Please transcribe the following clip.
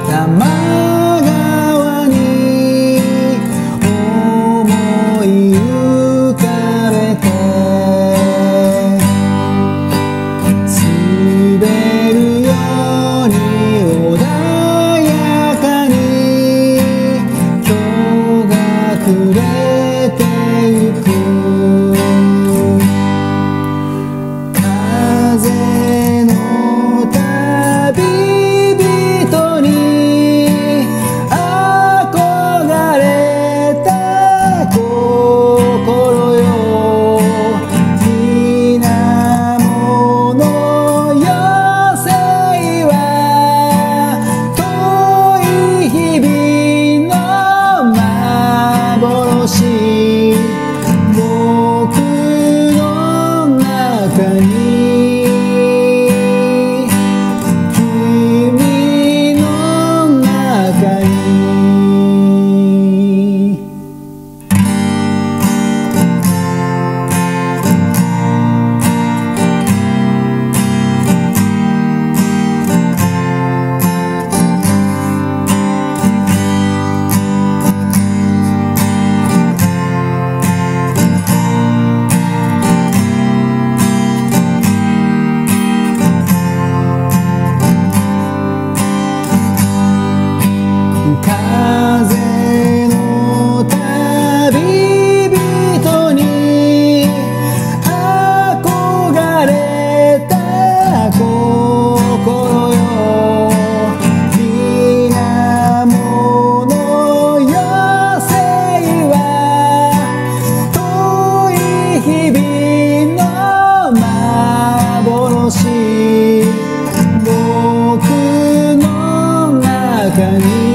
多摩川に思い浮かべて滑るように穏やかに今日が暮れてゆく風の旅人に憧れた心よ水面の余生は遠い日々の幻僕の中に君の中に風の旅人に憧れた心よ水面の余生は遠い日々の幻僕の中に